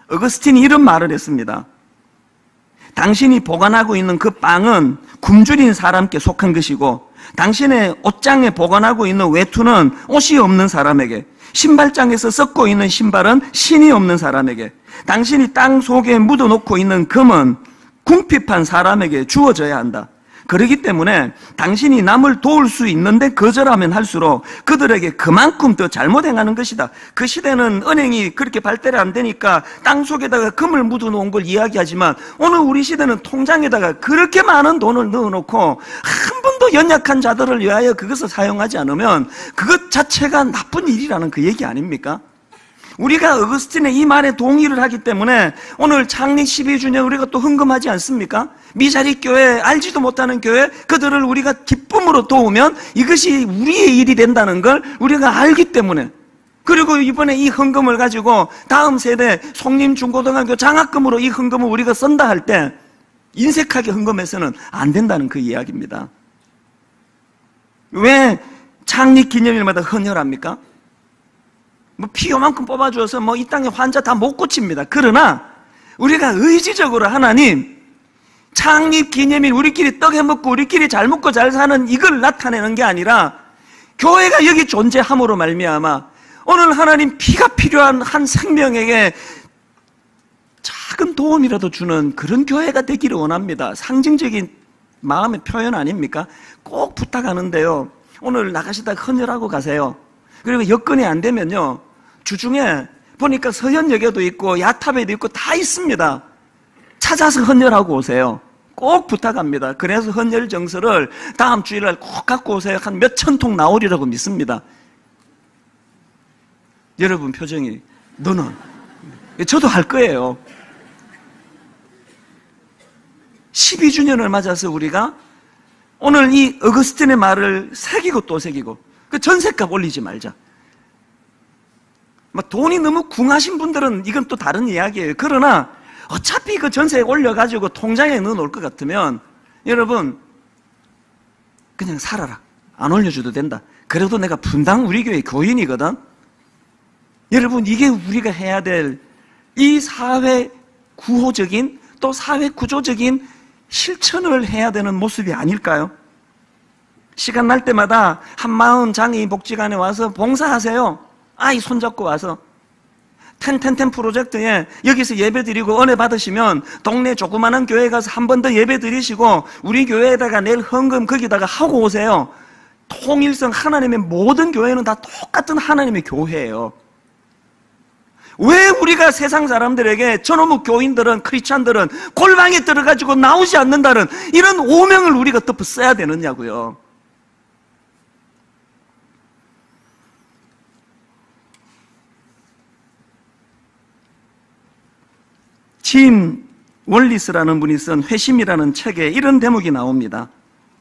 어거스틴이 이런 말을 했습니다. 당신이 보관하고 있는 그 빵은 굶주린 사람께 속한 것이고, 당신의 옷장에 보관하고 있는 외투는 옷이 없는 사람에게, 신발장에서 썩고 있는 신발은 신이 없는 사람에게, 당신이 땅 속에 묻어놓고 있는 금은 궁핍한 사람에게 주어져야 한다. 그렇기 때문에 당신이 남을 도울 수 있는데 거절하면 할수록 그들에게 그만큼 더 잘못 행하는 것이다. 그 시대는 은행이 그렇게 발달이 안 되니까 땅 속에다가 금을 묻어놓은 걸 이야기하지만, 오늘 우리 시대는 통장에다가 그렇게 많은 돈을 넣어놓고 한 번도 연약한 자들을 위하여 그것을 사용하지 않으면 그것 자체가 나쁜 일이라는 그 얘기 아닙니까? 우리가 어거스틴의 이 말에 동의를 하기 때문에 오늘 창립 12주년 우리가 또 헌금하지 않습니까? 미자립 교회, 알지도 못하는 교회, 그들을 우리가 기쁨으로 도우면 이것이 우리의 일이 된다는 걸 우리가 알기 때문에, 그리고 이번에 이 헌금을 가지고 다음 세대 송림중고등학교 장학금으로 이 헌금을 우리가 쓴다 할 때 인색하게 헌금해서는 안 된다는 그 이야기입니다. 왜 창립 기념일마다 헌혈합니까? 뭐 필요만큼 뽑아줘서 뭐 이 땅의 환자 다 못 고칩니다. 그러나 우리가 의지적으로 하나님, 창립 기념일 우리끼리 떡 해먹고 우리끼리 잘 먹고 잘 사는 이걸 나타내는 게 아니라 교회가 여기 존재함으로 말미암아 오늘 하나님 피가 필요한 한 생명에게 작은 도움이라도 주는 그런 교회가 되기를 원합니다. 상징적인 마음의 표현 아닙니까? 꼭 부탁하는데요, 오늘 나가시다 헌혈하고 가세요. 그리고 여건이 안 되면요, 주중에 보니까 서현역에도 있고 야탑에도 있고 다 있습니다. 찾아서 헌혈하고 오세요. 꼭 부탁합니다. 그래서 헌혈 정서를 다음 주일날 꼭 갖고 오세요. 한 몇천 통 나오리라고 믿습니다. 여러분 표정이, 너는? 저도 할 거예요. 12주년을 맞아서 우리가 오늘 이 어거스틴의 말을 새기고 또 새기고, 그 전셋값 올리지 말자. 돈이 너무 궁하신 분들은 이건 또 다른 이야기예요. 그러나 어차피 그 전세 올려가지고 통장에 넣어놓을 것 같으면 여러분 그냥 살아라. 안 올려줘도 된다. 그래도 내가 분당 우리 교회 교인이거든. 여러분, 이게 우리가 해야 될 이 사회 구호적인, 또 사회 구조적인 실천을 해야 되는 모습이 아닐까요? 시간 날 때마다 한마음 장애인 복지관에 와서 봉사하세요. 아이 손잡고 와서 텐텐텐 프로젝트에 여기서 예배 드리고 은혜 받으시면 동네 조그마한 교회 가서 한 번 더 예배 드리시고 우리 교회에다가 내일 헌금 거기다가 하고 오세요. 통일성, 하나님의 모든 교회는 다 똑같은 하나님의 교회예요. 왜 우리가 세상 사람들에게 저놈의 교인들은, 크리스찬들은 골방에 들어가지고 나오지 않는다는 이런 오명을 우리가 덮어 써야 되느냐고요. 짐 월리스라는 분이 쓴 회심이라는 책에 이런 대목이 나옵니다.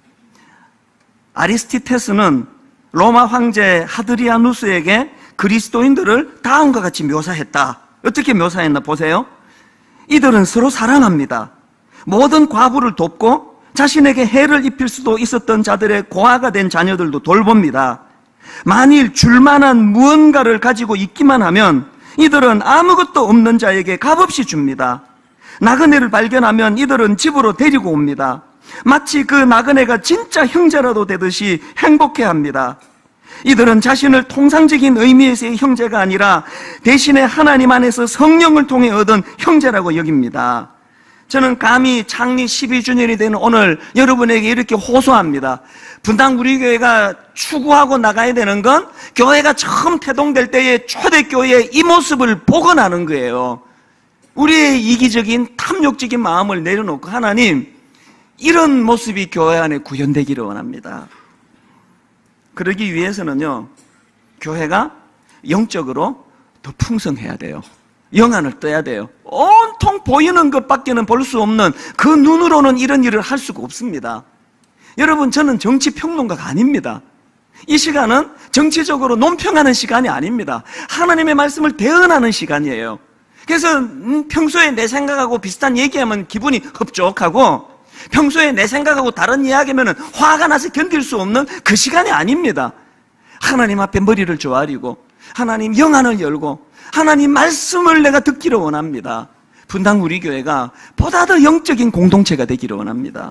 아리스티테스는 로마 황제 하드리아누스에게 그리스도인들을 다음과 같이 묘사했다. 어떻게 묘사했나 보세요. 이들은 서로 사랑합니다. 모든 과부를 돕고 자신에게 해를 입힐 수도 있었던 자들의 고아가 된 자녀들도 돌봅니다. 만일 줄만한 무언가를 가지고 있기만 하면 이들은 아무것도 없는 자에게 값없이 줍니다. 나그네를 발견하면 이들은 집으로 데리고 옵니다. 마치 그 나그네가 진짜 형제라도 되듯이 행복해합니다. 이들은 자신을 통상적인 의미에서의 형제가 아니라 대신에 하나님 안에서 성령을 통해 얻은 형제라고 여깁니다. 저는 감히 창립 12주년이 되는 오늘 여러분에게 이렇게 호소합니다. 분당 우리 교회가 추구하고 나가야 되는 건 교회가 처음 태동될 때의 초대교회의 이 모습을 복원하는 거예요. 우리의 이기적인 탐욕적인 마음을 내려놓고 하나님, 이런 모습이 교회 안에 구현되기를 원합니다. 그러기 위해서는요, 교회가 영적으로 더 풍성해야 돼요. 영안을 떠야 돼요. 온통 보이는 것밖에는 볼 수 없는 그 눈으로는 이런 일을 할 수가 없습니다. 여러분, 저는 정치평론가가 아닙니다. 이 시간은 정치적으로 논평하는 시간이 아닙니다. 하나님의 말씀을 대언하는 시간이에요. 그래서 평소에 내 생각하고 비슷한 얘기하면 기분이 흡족하고, 평소에 내 생각하고 다른 이야기하면 화가 나서 견딜 수 없는 그 시간이 아닙니다. 하나님 앞에 머리를 조아리고 하나님 영안을 열고 하나님 말씀을 내가 듣기를 원합니다. 분당 우리 교회가 보다 더 영적인 공동체가 되기를 원합니다.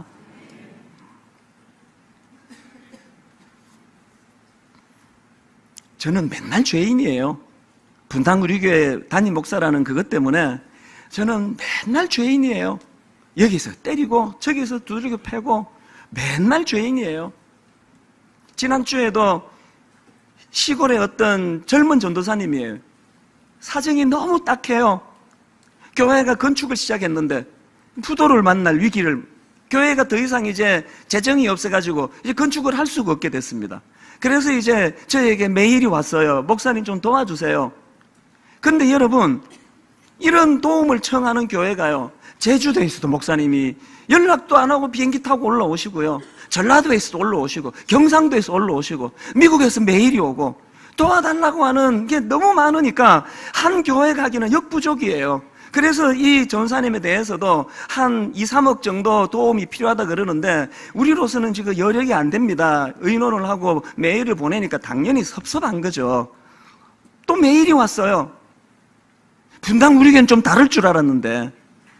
저는 맨날 죄인이에요. 분당 우리 교회 담임 목사라는 그것 때문에 저는 맨날 죄인이에요. 여기서 때리고 저기서 두들겨 패고 맨날 죄인이에요. 지난주에도 시골의 어떤 젊은 전도사님이에요. 사정이 너무 딱해요. 교회가 건축을 시작했는데 부도를 만날 위기를, 교회가 더 이상 이제 재정이 없어가지고 이제 건축을 할 수가 없게 됐습니다. 그래서 이제 저에게 메일이 왔어요. 목사님 좀 도와주세요. 근데 여러분, 이런 도움을 청하는 교회가요, 제주도에서도 목사님이 연락도 안 하고 비행기 타고 올라오시고요, 전라도에서도 올라오시고 경상도에서 올라오시고 미국에서 메일이 오고 도와달라고 하는 게 너무 많으니까 한 교회 가기는 역부족이에요. 그래서 이 전사님에 대해서도 한 2, 3억 정도 도움이 필요하다 그러는데 우리로서는 지금 여력이 안 됩니다. 의논을 하고 메일을 보내니까 당연히 섭섭한 거죠. 또 메일이 왔어요. 분당 우리 교회는 좀 다를 줄 알았는데,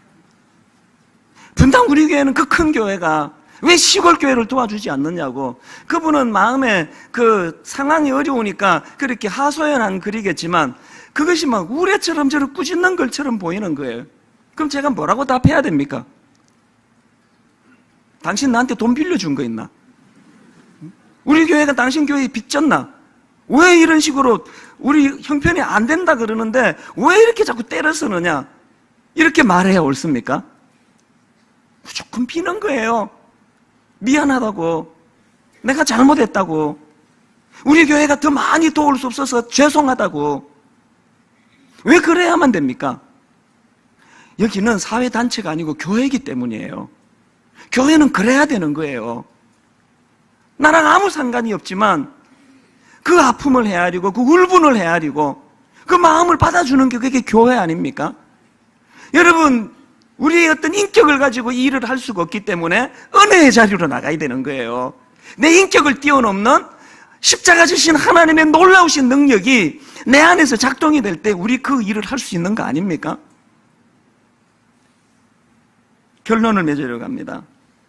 분당 우리 교회는 그 큰 교회가 왜 시골 교회를 도와주지 않느냐고. 그분은 마음에 그 상황이 어려우니까 그렇게 하소연한 글이겠지만 그것이 막 우레처럼 저를 꾸짖는 것처럼 보이는 거예요. 그럼 제가 뭐라고 답해야 됩니까? 당신 나한테 돈 빌려준 거 있나? 우리 교회가 당신 교회에 빚졌나? 왜 이런 식으로 우리 형편이 안 된다 그러는데 왜 이렇게 자꾸 때려 쓰느냐? 이렇게 말해야 옳습니까? 무조건 비는 거예요. 미안하다고, 내가 잘못했다고, 우리 교회가 더 많이 도울 수 없어서 죄송하다고. 왜 그래야만 됩니까? 여기는 사회단체가 아니고 교회이기 때문이에요. 교회는 그래야 되는 거예요. 나랑 아무 상관이 없지만 그 아픔을 헤아리고 그 울분을 헤아리고 그 마음을 받아주는 게 그게 교회 아닙니까? 여러분, 우리의 어떤 인격을 가지고 이 일을 할 수가 없기 때문에 은혜의 자리로 나가야 되는 거예요. 내 인격을 뛰어넘는 십자가 지신 하나님의 놀라우신 능력이 내 안에서 작동이 될 때 우리 그 일을 할 수 있는 거 아닙니까? 결론을 맺으려고 합니다.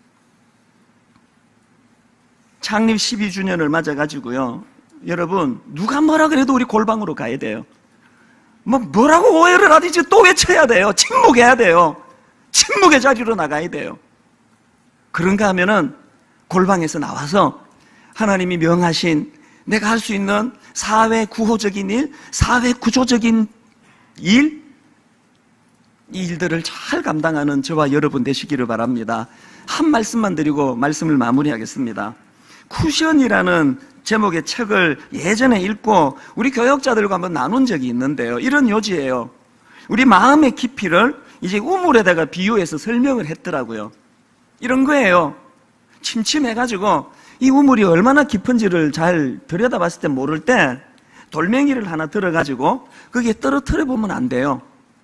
창립 12주년을 맞아가지고요, 여러분, 누가 뭐라 그래도 우리 골방으로 가야 돼요. 뭐라고 오해를 하든지 또 외쳐야 돼요. 침묵해야 돼요. 침묵의 자리로 나가야 돼요. 그런가 하면은 골방에서 나와서 하나님이 명하신 내가 할 수 있는 사회 구호적인 일, 사회 구조적인 일, 이 일들을 잘 감당하는 저와 여러분 되시기를 바랍니다. 한 말씀만 드리고 말씀을 마무리하겠습니다. 쿠션이라는 제목의 책을 예전에 읽고 우리 교역자들과 한번 나눈 적이 있는데요, 이런 요지예요. 우리 마음의 깊이를 이제 우물에다가 비유해서 설명을 했더라고요. 이런 거예요. 침침해가지고 이 우물이 얼마나 깊은지를 잘 들여다봤을 때 모를 때 돌멩이를 하나 들어가지고 거기에 떨어뜨려 보면 안 돼요.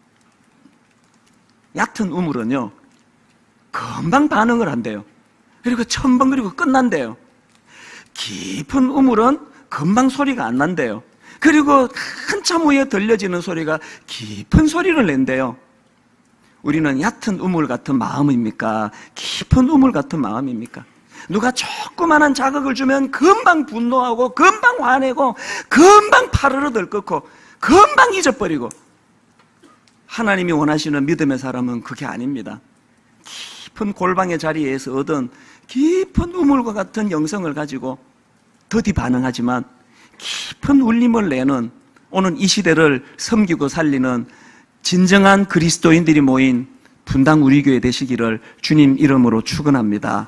얕은 우물은요, 금방 반응을 한대요. 그리고 첨벙거리고 끝난대요. 깊은 우물은 금방 소리가 안 난대요. 그리고 한참 후에 들려지는 소리가 깊은 소리를 낸대요. 우리는 얕은 우물 같은 마음입니까? 깊은 우물 같은 마음입니까? 누가 조그만한 자극을 주면 금방 분노하고 금방 화내고 금방 파르르 들끓고 금방 잊어버리고, 하나님이 원하시는 믿음의 사람은 그게 아닙니다. 깊은 골방의 자리에서 얻은 깊은 우물과 같은 영성을 가지고 더디 반응하지만 깊은 울림을 내는, 오는 이 시대를 섬기고 살리는 진정한 그리스도인들이 모인 분당 우리 교회 되시기를 주님 이름으로 축원합니다.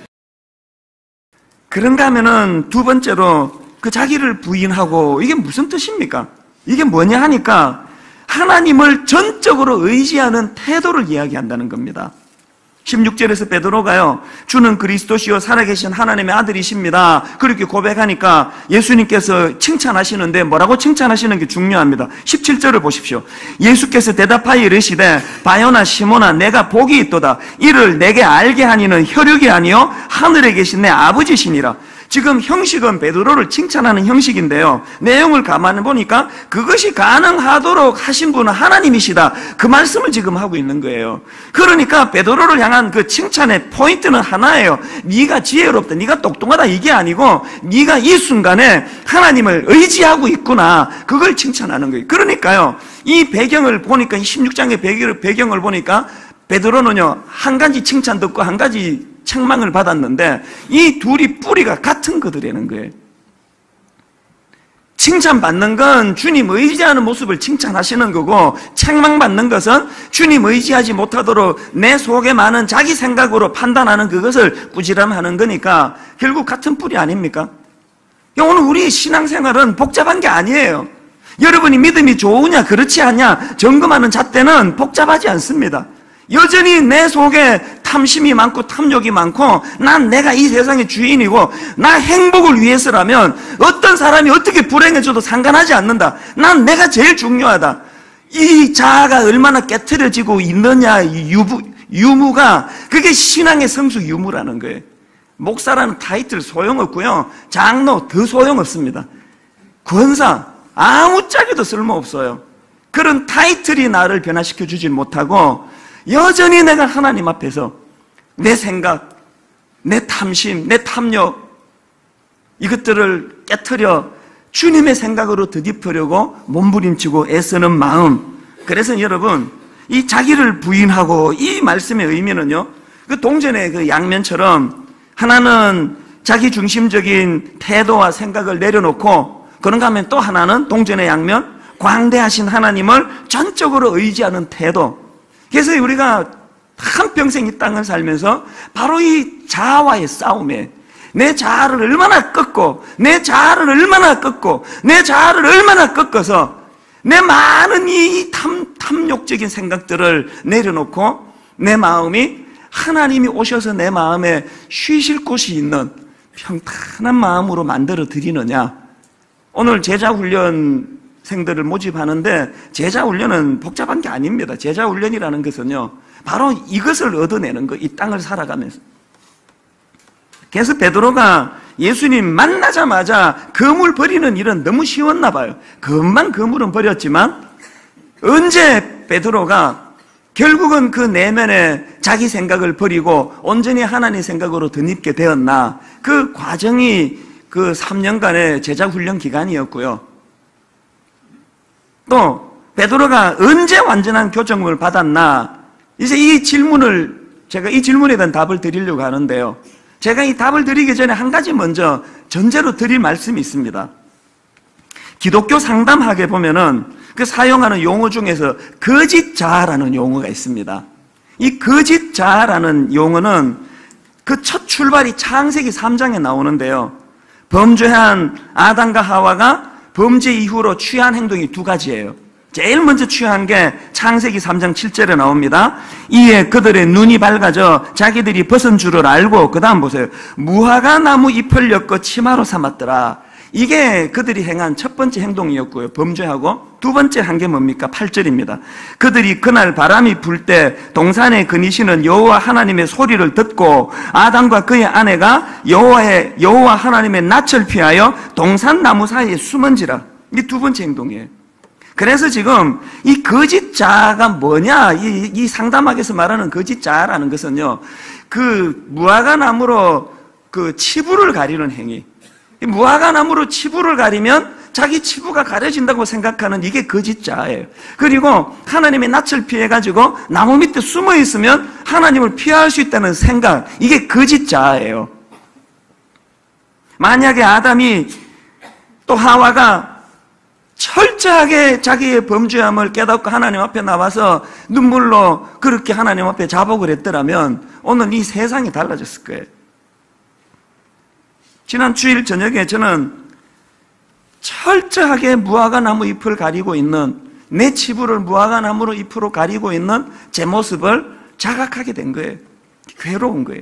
그런가 하면은 두 번째로 그 자기를 부인하고, 이게 무슨 뜻입니까? 이게 뭐냐 하니까 하나님을 전적으로 의지하는 태도를 이야기한다는 겁니다. 16절에서 베드로가요, 주는 그리스도시요 살아계신 하나님의 아들이십니다, 그렇게 고백하니까 예수님께서 칭찬하시는데 뭐라고 칭찬하시는 게 중요합니다. 17절을 보십시오. 예수께서 대답하여 이르시되 바요나 시몬아, 내가 복이 있도다. 이를 내게 알게 하니는 혈육이 아니요 하늘에 계신 내 아버지시니라. 지금 형식은 베드로를 칭찬하는 형식인데요, 내용을 가만히 보니까 그것이 가능하도록 하신 분은 하나님이시다, 그 말씀을 지금 하고 있는 거예요. 그러니까 베드로를 향한 그 칭찬의 포인트는 하나예요. 네가 지혜롭다, 네가 똑똑하다, 이게 아니고 네가 이 순간에 하나님을 의지하고 있구나, 그걸 칭찬하는 거예요. 그러니까요, 이 배경을 보니까, 이 16장의 배경을 보니까 베드로는요, 한 가지 칭찬 듣고 한 가지 책망을 받았는데 이 둘이 뿌리가 같은 거들이라는 거예요. 칭찬받는 건 주님 의지하는 모습을 칭찬하시는 거고, 책망받는 것은 주님 의지하지 못하도록 내 속에 많은 자기 생각으로 판단하는 그것을 꾸지람하는 거니까 결국 같은 뿌리 아닙니까? 오늘 우리 신앙생활은 복잡한 게 아니에요. 여러분이 믿음이 좋으냐 그렇지 않냐 점검하는 잣대는 복잡하지 않습니다. 여전히 내 속에 탐심이 많고 탐욕이 많고, 난 내가 이 세상의 주인이고 나 행복을 위해서라면 어떤 사람이 어떻게 불행해져도 상관하지 않는다, 난 내가 제일 중요하다, 이 자아가 얼마나 깨트려지고 있느냐, 유무가, 그게 신앙의 성수 유무라는 거예요. 목사라는 타이틀 소용없고요, 장로 더 소용없습니다. 권사 아무짝에도 쓸모없어요. 그런 타이틀이 나를 변화시켜 주질 못하고, 여전히 내가 하나님 앞에서 내 생각, 내 탐심, 내 탐욕, 이것들을 깨트려 주님의 생각으로 되짚으려고 몸부림치고 애쓰는 마음. 그래서 여러분, 이 자기를 부인하고, 이 말씀의 의미는요, 그 동전의 그 양면처럼 하나는 자기 중심적인 태도와 생각을 내려놓고, 그런가 하면 또 하나는 동전의 양면, 광대하신 하나님을 전적으로 의지하는 태도. 그래서 우리가 한평생 이 땅을 살면서 바로 이 자아와의 싸움에, 내 자아를 얼마나 꺾고, 내 자아를 얼마나 꺾고, 내 자아를 얼마나 꺾어서 내 많은 이 탐욕적인 생각들을 내려놓고 내 마음이 하나님이 오셔서 내 마음에 쉬실 곳이 있는 평탄한 마음으로 만들어 드리느냐. 오늘 제자훈련생들을 모집하는데 제자훈련은 복잡한 게 아닙니다. 제자훈련이라는 것은요, 바로 이것을 얻어내는 거, 이 땅을 살아가면서. 그래서 베드로가 예수님 만나자마자 그물 버리는 일은 너무 쉬웠나 봐요. 금방 그물은 버렸지만, 언제 베드로가 결국은 그 내면에 자기 생각을 버리고 온전히 하나님의 생각으로 덧입게 되었나, 그 과정이 그 3년간의 제자훈련 기간이었고요. 또 베드로가 언제 완전한 교정을 받았나, 이제 이 질문을, 제가 이 질문에 대한 답을 드리려고 하는데요, 제가 이 답을 드리기 전에 한 가지 먼저 전제로 드릴 말씀이 있습니다. 기독교 상담학에 보면은 그 사용하는 용어 중에서 거짓 자아라는 용어가 있습니다. 이 거짓 자아라는 용어는 그 첫 출발이 창세기 3장에 나오는데요, 범죄한 아담과 하와가 범죄 이후로 취한 행동이 두 가지예요. 제일 먼저 취한 게 창세기 3장 7절에 나옵니다. 이에 그들의 눈이 밝아져 자기들이 벗은 줄을 알고, 그 다음 보세요, 무화과 나무 잎을 엮어 치마로 삼았더라. 이게 그들이 행한 첫 번째 행동이었고요, 범죄하고. 두 번째 한 게 뭡니까? 8절입니다. 그들이 그날 바람이 불 때 동산에 거니시는 여호와 하나님의 소리를 듣고 아담과 그의 아내가 여호와 하나님의 낯을 피하여 동산 나무 사이에 숨은지라. 이게 두 번째 행동이에요. 그래서 지금 이 거짓 자아가 뭐냐, 이 상담학에서 말하는 거짓 자아라는 것은요, 그 무화과 나무로 그 치부를 가리는 행위, 무화과 나무로 치부를 가리면 자기 치부가 가려진다고 생각하는 이게 거짓 자아예요. 그리고 하나님의 낯을 피해가지고 나무 밑에 숨어 있으면 하나님을 피할 수 있다는 생각, 이게 거짓 자아예요. 만약에 아담이 또 하와가 철저하게 자기의 범죄함을 깨닫고 하나님 앞에 나와서 눈물로 그렇게 하나님 앞에 자복을 했더라면 오늘 이 세상이 달라졌을 거예요. 지난 주일 저녁에 저는 철저하게 무화과 나무 잎을 가리고 있는, 내 치부를 무화과 나무로 잎으로 가리고 있는 제 모습을 자각하게 된 거예요. 괴로운 거예요.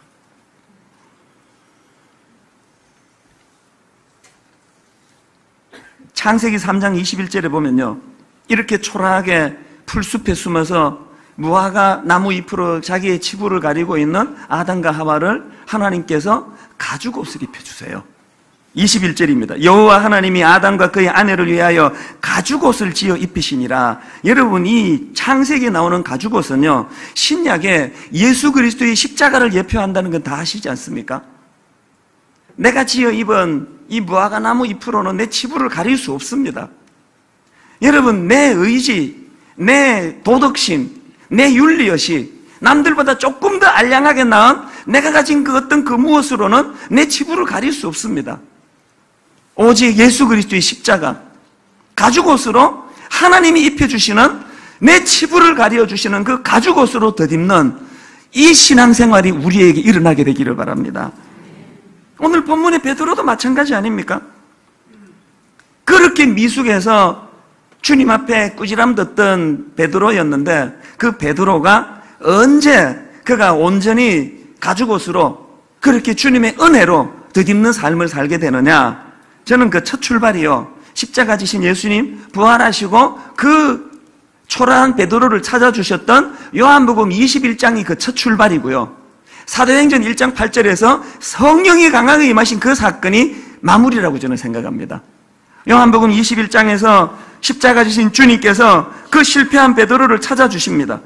창세기 3장 21절에 보면요, 이렇게 초라하게 풀숲에 숨어서 무화과 나무 잎으로 자기의 치부를 가리고 있는 아담과 하와를 하나님께서 가죽옷을 입혀주세요. 21절입니다. 여호와 하나님이 아담과 그의 아내를 위하여 가죽옷을 지어 입히시니라. 여러분, 이 창세기에 나오는 가죽옷은요, 신약에 예수 그리스도의 십자가를 예표한다는 건 다 아시지 않습니까? 내가 지어 입은 이 무화과 나무 잎으로는 내 치부를 가릴 수 없습니다. 여러분, 내 의지, 내 도덕심, 내 윤리의식, 남들보다 조금 더 알량하게 나은 내가 가진 그 어떤 그 무엇으로는 내 치부를 가릴 수 없습니다. 오직 예수 그리스도의 십자가, 가죽옷으로 하나님이 입혀주시는 내 치부를 가려주시는 그 가죽옷으로 덧입는 이 신앙생활이 우리에게 일어나게 되기를 바랍니다. 오늘 본문의 베드로도 마찬가지 아닙니까? 그렇게 미숙해서 주님 앞에 꾸지람 듣던 베드로였는데, 그 베드로가 언제 그가 온전히 가죽옷으로 그렇게 주님의 은혜로 덧입는 삶을 살게 되느냐? 저는 그 첫 출발이요, 십자가 지신 예수님 부활하시고 그 초라한 베드로를 찾아주셨던 요한복음 21장이 그 첫 출발이고요, 사도행전 1장 8절에서 성령이 강하게 임하신 그 사건이 마무리라고 저는 생각합니다. 요한복음 21장에서 십자가 지신 주님께서 그 실패한 베드로를 찾아주십니다.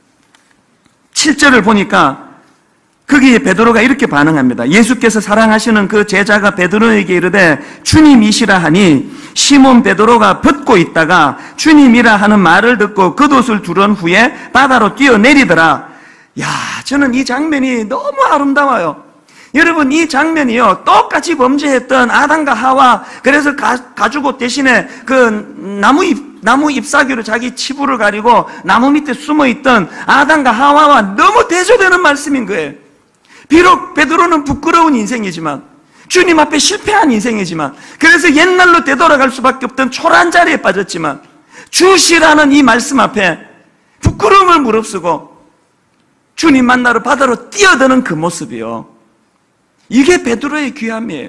7절을 보니까 거기에 베드로가 이렇게 반응합니다. 예수께서 사랑하시는 그 제자가 베드로에게 이르되 주님이시라 하니 시몬 베드로가 벗고 있다가 주님이라 하는 말을 듣고 겉옷을 두른 후에 바다로 뛰어내리더라. 야, 저는 이 장면이 너무 아름다워요. 여러분, 이 장면이요, 똑같이 범죄했던 아담과 하와, 그래서 가죽옷 대신에 그 나무 잎사귀로 자기 치부를 가리고 나무 밑에 숨어있던 아담과 하와와 너무 대조되는 말씀인 거예요. 비록 베드로는 부끄러운 인생이지만, 주님 앞에 실패한 인생이지만, 그래서 옛날로 되돌아갈 수밖에 없던 초라한 자리에 빠졌지만, 주시라는 이 말씀 앞에 부끄러움을 무릅쓰고 주님 만나러 바다로 뛰어드는 그 모습이요, 이게 베드로의 귀함이에요.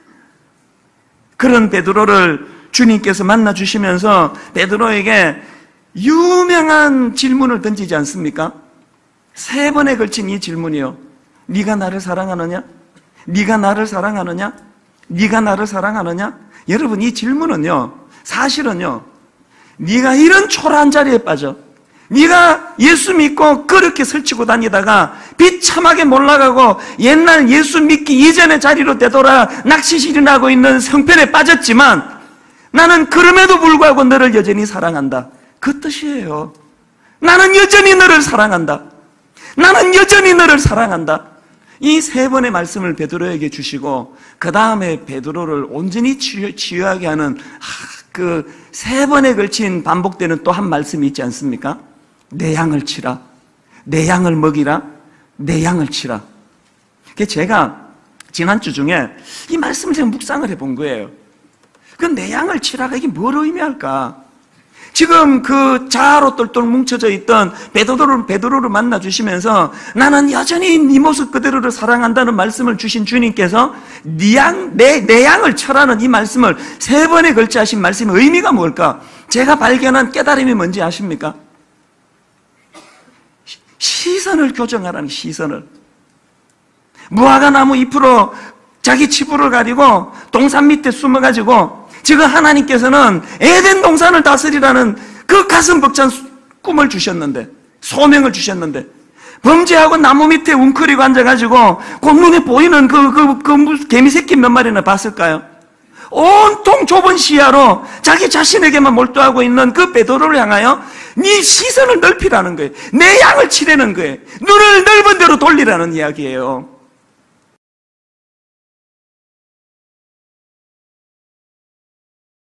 그런 베드로를 주님께서 만나주시면서 베드로에게 유명한 질문을 던지지 않습니까? 3번에 걸친 이 질문이요, 네가 나를 사랑하느냐? 네가 나를 사랑하느냐? 네가 나를 사랑하느냐? 여러분, 이 질문은요, 사실은요, 네가 이런 초라한 자리에 빠져, 네가 예수 믿고 그렇게 설치고 다니다가 비참하게 몰락하고 옛날 예수 믿기 이전의 자리로 되돌아 낚시질이나고 있는 형편에 빠졌지만 나는 그럼에도 불구하고 너를 여전히 사랑한다, 그 뜻이에요. 나는 여전히 너를 사랑한다. 나는 여전히 너를 사랑한다. 이 3번의 말씀을 베드로에게 주시고 그 다음에 베드로를 온전히 치유하게 하는 그 3번에 걸친 반복되는 또 한 말씀이 있지 않습니까? 내 양을 치라, 내 양을 먹이라, 내 양을 치라. 제가 지난주 중에 이 말씀을 제가 묵상을 해본 거예요. 그 내 양을 치라가 이게 뭘 의미할까? 지금 그 자아로 똘똘 뭉쳐져 있던 베드로를 만나주시면서 나는 여전히 네 모습 그대로를 사랑한다는 말씀을 주신 주님께서 내 양을 쳐라는 이 말씀을 3번에 걸쳐 하신 말씀의 의미가 뭘까? 제가 발견한 깨달음이 뭔지 아십니까? 시선을 교정하라는, 시선을. 무화과 나무 잎으로 자기 치부를 가리고 동산 밑에 숨어가지고 지금 하나님께서는 에덴 동산을 다스리라는 그 가슴 벅찬 꿈을 주셨는데, 소명을 주셨는데, 범죄하고 나무 밑에 웅크리고 앉아가지고 그 눈에 보이는 그 개미 새끼 몇 마리나 봤을까요? 온통 좁은 시야로 자기 자신에게만 몰두하고 있는 그 베드로를 향하여 네 시선을 넓히라는 거예요. 내 양을 치라는 거예요. 눈을 넓은 데로 돌리라는 이야기예요.